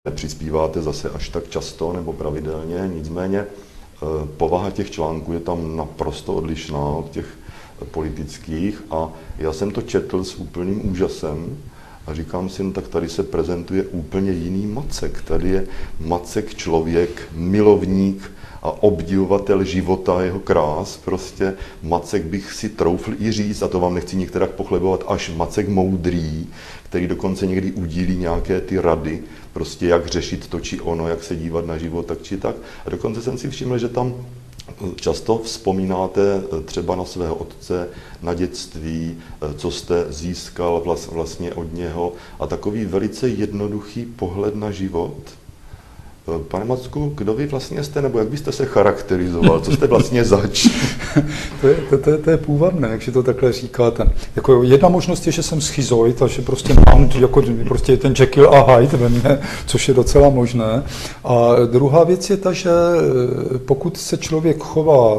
nepřispíváte zase až tak často nebo pravidelně, nicméně povaha těch článků je tam naprosto odlišná od těch politických a já jsem to četl s úplným úžasem a říkám si, no tak tady se prezentuje úplně jiný Macek. Tady je Macek člověk, milovník a obdivovatel života, jeho krás. Prostě Macek bych si troufl i říct, a to vám nechci některak pochlebovat, až Macek moudrý, který dokonce někdy udílí nějaké ty rady, prostě jak řešit to či ono, jak se dívat na život tak či tak. A dokonce jsem si všiml, že tam často vzpomínáte třeba na svého otce, na dětství, co jste získal vlastně od něho a takový velice jednoduchý pohled na život. Pane Macku, kdo vy vlastně jste, nebo jak byste se charakterizoval? Co jste vlastně zač? To je půvabné, jak si to takhle říkáte. Jako jedna možnost je, že jsem schizoid a že prostě mám jako prostě ten Jekyll a Hyde ve mně, což je docela možné. A druhá věc je ta, že pokud se člověk chová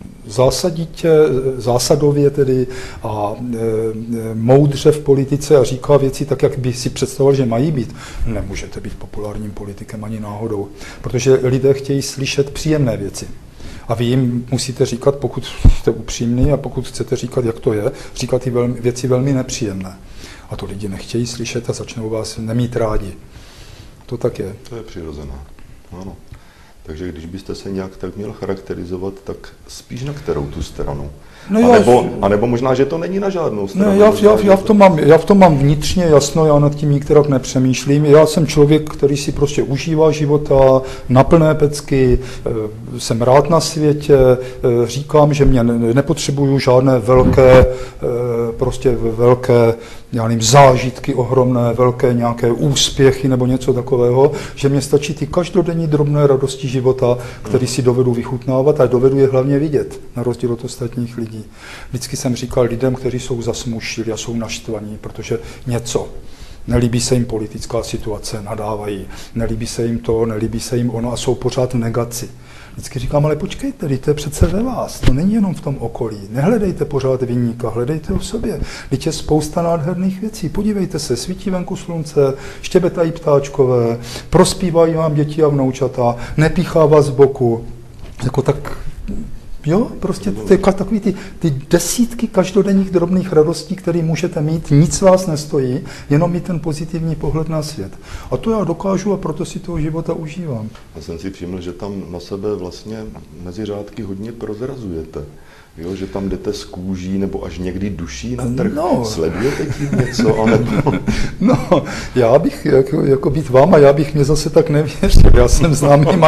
zásadově tedy a moudře v politice a říká věci tak, jak by si představoval, že mají být, nemůžete být populárním politikem ani náhodou, protože lidé chtějí slyšet příjemné věci. A vy jim musíte říkat, pokud jste upřímný a pokud chcete říkat, jak to je, říkat ty věci velmi nepříjemné. A to lidi nechtějí slyšet a začnou vás nemít rádi. To tak je. To je přirozené. Ano. Takže když byste se nějak tak měl charakterizovat, tak spíš na kterou tu stranu? No a nebo možná, že to není na žádnou stranu. Ne, já v tom mám vnitřně jasno, já nad tím nikterak nepřemýšlím. Já jsem člověk, který si prostě užívá života na plné pecky, jsem rád na světě, říkám, že mě nepotřebuju žádné velké, já nevím, zážitky ohromné, velké nějaké úspěchy nebo něco takového, že mě stačí ty každodenní drobné radosti života, které si dovedu vychutnávat a dovedu je hlavně vidět, na rozdíl od ostatních lidí. Vždycky jsem říkal lidem, kteří jsou zasmušili a jsou naštvaní, protože něco. Nelíbí se jim politická situace, nadávají, nelíbí se jim to, nelíbí se jim ono a jsou pořád v negaci. Vždycky říkám, ale počkejte, to je přece ve vás, to není jenom v tom okolí. Nehledejte pořád viníka, hledejte ho v sobě. Vždyť je spousta nádherných věcí. Podívejte se, svítí venku slunce, štěbetají ptáčkové, prospívají vám děti a vnoučata, nepíchá vás z boku. Jako tak, jo, prostě takový ty desítky každodenních drobných radostí, které můžete mít, nic vás nestojí, jenom mít ten pozitivní pohled na svět. A to já dokážu a proto si toho života užívám. Já jsem si všiml, že tam na sebe vlastně mezi řádky hodně prozrazujete. Jo, že tam jdete z kůží nebo až někdy duší na trh. No. Sledujete tím něco? Anebo... No, já bych, jako být váma, já bych mě zase tak nevěřil. Já jsem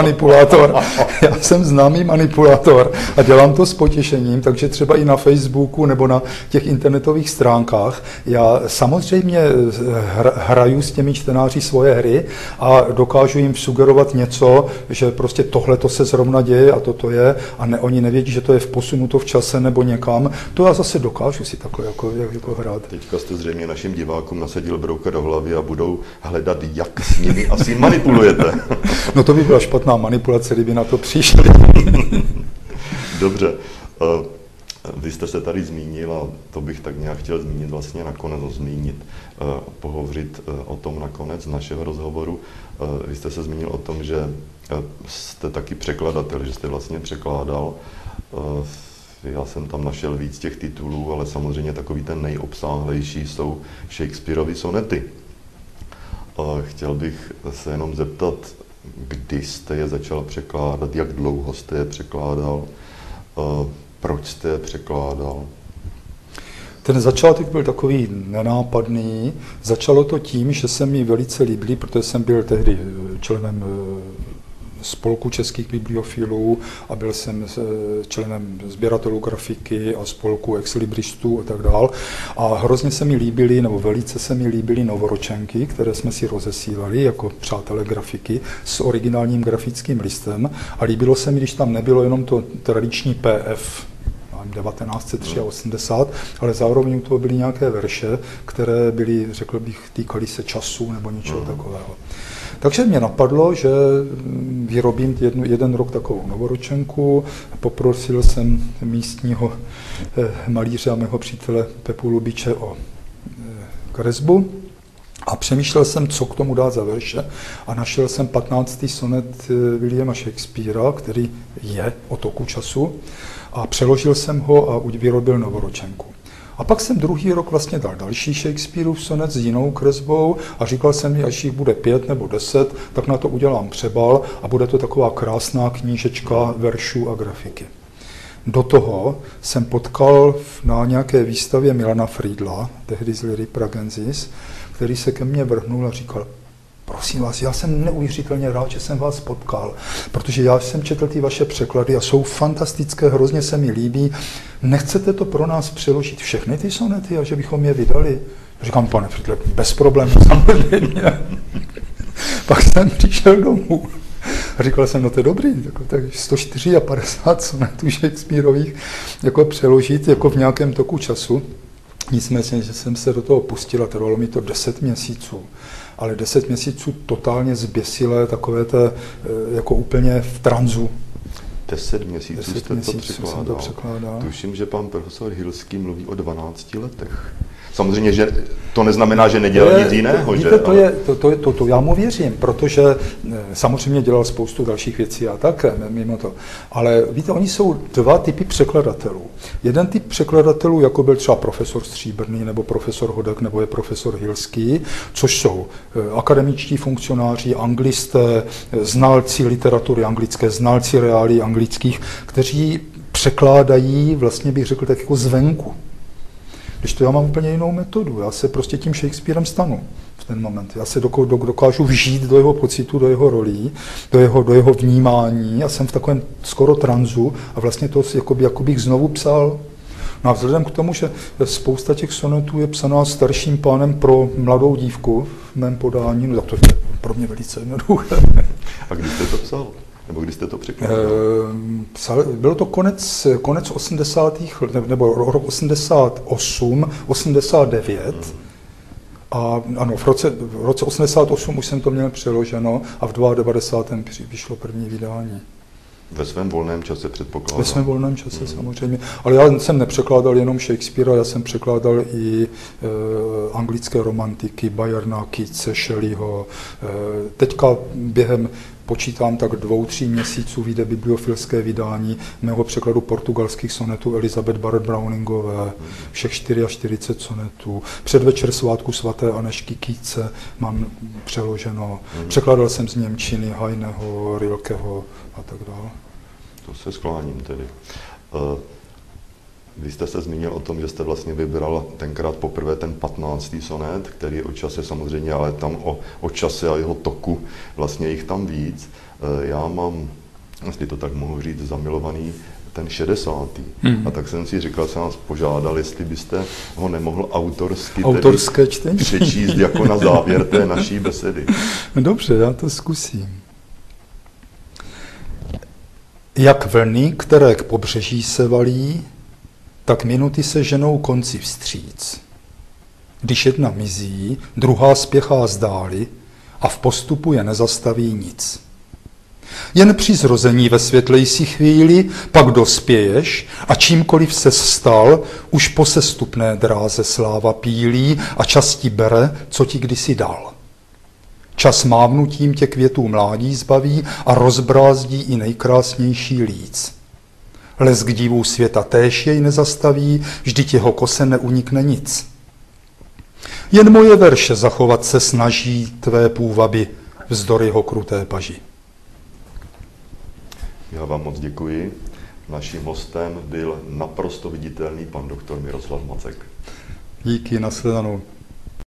známý manipulátor a dělám to s potěšením, takže třeba i na Facebooku nebo na těch internetových stránkách. Já samozřejmě hraju s těmi čtenáři svoje hry a dokážu jim sugerovat něco, že prostě tohle to se zrovna děje a toto je a oni nevědí, že to je v posunuto v čase nebo někam, to já zase dokážu si takhle jako hrát. Teďka jste zřejmě našim divákům nasadil brouka do hlavy a budou hledat, jak s nimi asi manipulujete. No to by byla špatná manipulace, kdyby na to přišli. Dobře. Vy jste se tady zmínil, a to bych tak nějak chtěl zmínit vlastně nakonec, pohovořit o tom nakonec našeho rozhovoru. Vy jste se zmínil o tom, že jste taky překladatel, že jste vlastně překládal. Já jsem tam našel víc těch titulů, ale samozřejmě takový ten nejobsáhlejší jsou Shakespearovy sonety. Chtěl bych se jenom zeptat, kdy jste je začal překládat, jak dlouho jste je překládal, proč jste je překládal? Ten začátek byl takový nenápadný. Začalo to tím, že se mi velice líbily, protože jsem byl tehdy členem spolku českých bibliofilů a byl jsem členem sběratelů grafiky a spolku exlibristů a tak dál. A hrozně se mi líbily, nebo velice se mi líbily novoročenky, které jsme si rozesílali jako přátelé grafiky s originálním grafickým listem. A líbilo se mi, když tam nebylo jenom to tradiční PF, 1983, ale zároveň u toho byly nějaké verše, které byly, řekl bych, týkaly se času nebo něčeho takového. Takže mě napadlo, že vyrobím jeden rok takovou novoročenku. Poprosil jsem místního malíře a mého přítele Pepu Lubiče o kresbu. A přemýšlel jsem, co k tomu dát za verše a našel jsem 15. sonet Williama Shakespearea, který je o toku času a přeložil jsem ho a vyrobil novoročenku. A pak jsem druhý rok vlastně dal další Shakespeareův sonet s jinou kresbou a říkal jsem mi, až jich bude 5 nebo 10, tak na to udělám přebal a bude to taková krásná knížečka veršů a grafiky. Do toho jsem potkal na nějaké výstavě Milana Friedla, tehdy z Lyry Pragensis, který se ke mně vrhnul a říkal: prosím vás, já jsem neuvěřitelně rád, že jsem vás potkal, protože já jsem četl ty vaše překlady a jsou fantastické, hrozně se mi líbí. Nechcete to pro nás přeložit všechny ty sonety a že bychom je vydali? Říkám: pane Friedle, bez problémů, samozřejmě. Pak jsem přišel domů. A říkal jsem: no to je dobrý, tak 154 sonetů Shakespeareových jako přeložit jako v nějakém toku času. Nicméně, že jsem se do toho pustil a trvalo mi to 10 měsíců. Ale 10 měsíců totálně zběsilé, takové to jako úplně v tranzu. 10 měsíců jste to překládal. překládal. Tuším, že pan profesor Hilský mluví o 12 letech. Samozřejmě, že to neznamená, že nedělal nic jiného. Víte, to já mu věřím, protože samozřejmě dělal spoustu dalších věcí a tak mimo to. Ale víte, oni jsou dva typy překladatelů. Jeden typ překladatelů, jako byl třeba profesor Stříbrný, nebo profesor Hodek, nebo je profesor Hilský, což jsou akademičtí funkcionáři, anglisté, znalci literatury anglické, znalci reálí anglických, kteří překládají, vlastně bych řekl, tak jako zvenku. Když to já mám úplně jinou metodu, já se prostě tím Shakespearem stanu v ten moment. Já se dokážu vžít do jeho pocitu, do jeho rolí, do jeho vnímání. Já jsem v takovém skoro tranzu a vlastně to jako bych znovu psal. No a vzhledem k tomu, že spousta těch sonetů je psaná starším pánem pro mladou dívku v mém podání, no tak to je pro mě velice jednoduché. A když jste to psal? Nebo když jste to překládal? Bylo to konec 80. let, nebo rok 88, 89. A ano, v roce 88 už jsem to měl přeloženo a v 92. vyšlo první vydání. Ve svém volném čase předpokládám. Ve svém volném čase samozřejmě. Ale já jsem nepřekládal jenom Shakespearea, já jsem překládal i anglické romantiky, Bayerna, Keatse, Shelleyho. Teďka během počítám tak 2-3 měsíců vyjde bibliofilské vydání mého překladu portugalských sonetů Elizabeth Barrett Browningové, všech 44 sonetů. Předvečer svátku svaté Anešky Keatse mám přeloženo. Překládal jsem z němčiny Heineho, Rilkeho a tak dále. To se skláním tedy. Vy jste se zmínil o tom, že jste vlastně vybral tenkrát poprvé ten 15. sonet, který je o čase samozřejmě, ale tam o čase a jeho toku vlastně jich tam víc. Já mám, jestli to tak mohu říct, zamilovaný ten 60. A tak jsem si říkal, jsem vás požádal, jestli byste ho nemohl autorské čtení přečíst jako na závěr té naší besedy. Dobře, já to zkusím. Jak vlny, které k pobřeží se valí, tak minuty se ženou konci vstříc. Když jedna mizí, druhá spěchá zdáli a v postupu je nezastaví nic. Jen při zrození ve světlejší chvíli pak dospěješ a čímkoliv se stal, už po sestupné dráze sláva pílí a čas ti bere, co ti kdysi dal. Čas mávnutím tě květů mládí zbaví a rozbrázdí i nejkrásnější líc. Lesk divů světa též jej nezastaví, vždyť jeho kose neunikne nic. Jen moje verše zachovat se snaží tvé půvaby vzdor jeho kruté paži. Já vám moc děkuji. Naším hostem byl naprosto viditelný pan doktor Miroslav Macek. Díky, nashledanou.